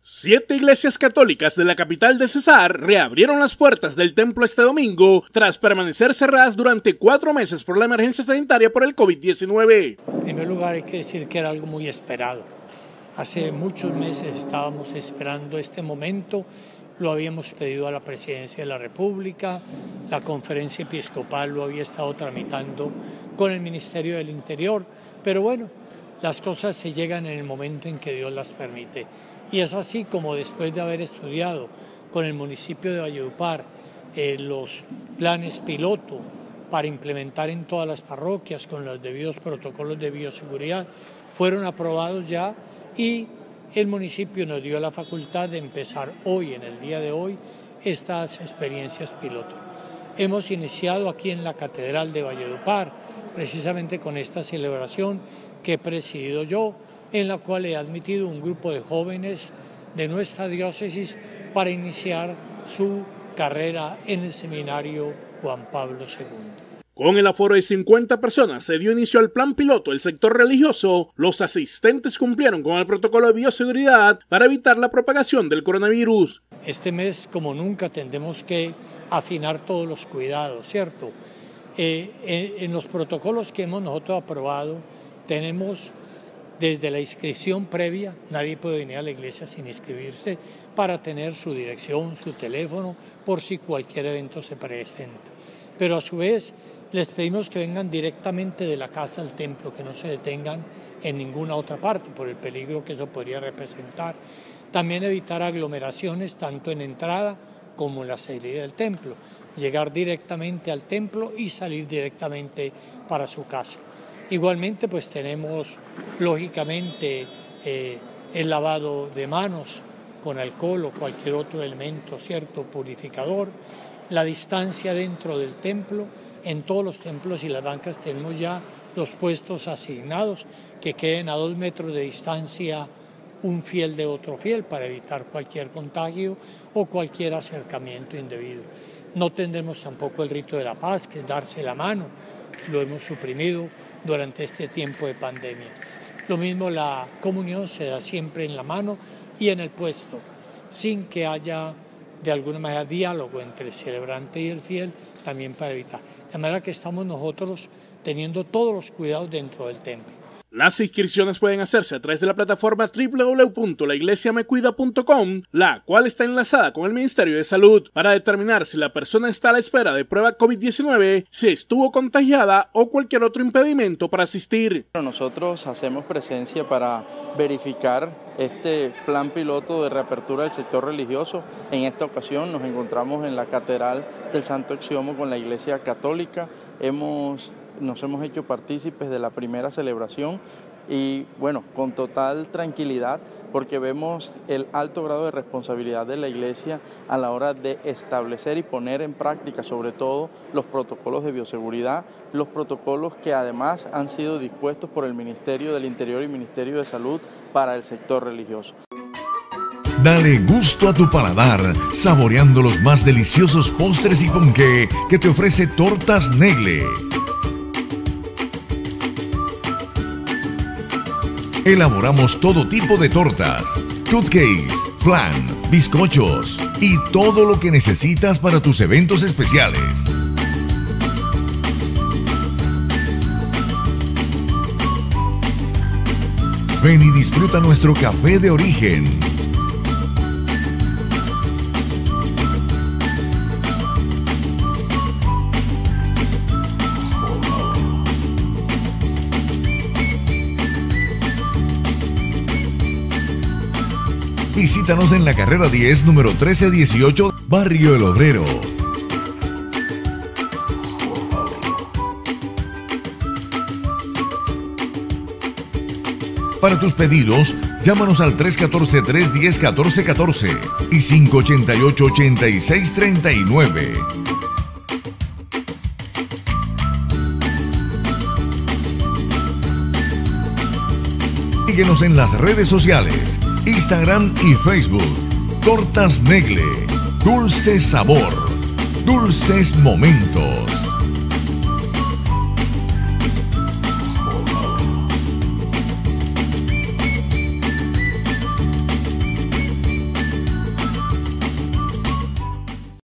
7 iglesias católicas de la capital de Cesar reabrieron las puertas del templo este domingo tras permanecer cerradas durante 4 meses por la emergencia sanitaria por el COVID-19. En primer lugar, hay que decir que era algo muy esperado. Hace muchos meses estábamos esperando este momento, lo habíamos pedido a la Presidencia de la República, la Conferencia Episcopal lo había estado tramitando con el Ministerio del Interior, pero bueno, las cosas se llegan en el momento en que Dios las permite. Y es así como después de haber estudiado con el municipio de Valledupar los planes piloto para implementar en todas las parroquias con los debidos protocolos de bioseguridad, fueron aprobados ya y el municipio nos dio la facultad de empezar hoy, en el día de hoy, estas experiencias piloto. Hemos iniciado aquí en la Catedral de Valledupar, precisamente con esta celebración que he presidido yo, en la cual he admitido un grupo de jóvenes de nuestra diócesis para iniciar su carrera en el seminario Juan Pablo II. Con el aforo de 50 personas se dio inicio al plan piloto del sector religioso. Los asistentes cumplieron con el protocolo de bioseguridad para evitar la propagación del coronavirus. Este mes, como nunca, tendremos que afinar todos los cuidados, ¿cierto? En los protocolos que hemos nosotros aprobado, tenemos desde la inscripción previa, nadie puede venir a la iglesia sin inscribirse para tener su dirección, su teléfono, por si cualquier evento se presenta. Pero a su vez les pedimos que vengan directamente de la casa al templo, que no se detengan en ninguna otra parte por el peligro que eso podría representar. También evitar aglomeraciones tanto en entrada como en la salida del templo, llegar directamente al templo y salir directamente para su casa. Igualmente pues tenemos lógicamente el lavado de manos con alcohol o cualquier otro elemento, ¿cierto?, purificador, la distancia dentro del templo. En todos los templos y las bancas tenemos ya los puestos asignados que queden a 2 metros de distancia un fiel de otro fiel para evitar cualquier contagio o cualquier acercamiento indebido. No tendremos tampoco el rito de la paz, que es darse la mano, lo hemos suprimido durante este tiempo de pandemia. Lo mismo, la comunión se da siempre en la mano y en el puesto, sin que haya de alguna manera diálogo entre el celebrante y el fiel, también para evitar. De manera que estamos nosotros teniendo todos los cuidados dentro del templo. Las inscripciones pueden hacerse a través de la plataforma www.laiglesiamecuida.com, la cual está enlazada con el Ministerio de Salud, para determinar si la persona está a la espera de prueba COVID-19, si estuvo contagiada o cualquier otro impedimento para asistir. Nosotros hacemos presencia para verificar este plan piloto de reapertura del sector religioso. En esta ocasión nos encontramos en la Catedral del Santo Exiomo con la Iglesia Católica. Nos hemos hecho partícipes de la primera celebración y bueno, con total tranquilidad, porque vemos el alto grado de responsabilidad de la Iglesia a la hora de establecer y poner en práctica sobre todo los protocolos de bioseguridad, los protocolos que además han sido dispuestos por el Ministerio del Interior y Ministerio de Salud para el sector religioso. Dale gusto a tu paladar, saboreando los más deliciosos postres y ponqué que te ofrece Tortas Negle. Elaboramos todo tipo de tortas, cupcakes, flan, bizcochos y todo lo que necesitas para tus eventos especiales. Ven y disfruta nuestro café de origen. Visítanos en la carrera 10, número 1318, Barrio El Obrero. Para tus pedidos, llámanos al 314-310-1414 y 588-8639. Síguenos en las redes sociales, Instagram y Facebook. Tortas Negle, dulce sabor, dulces momentos.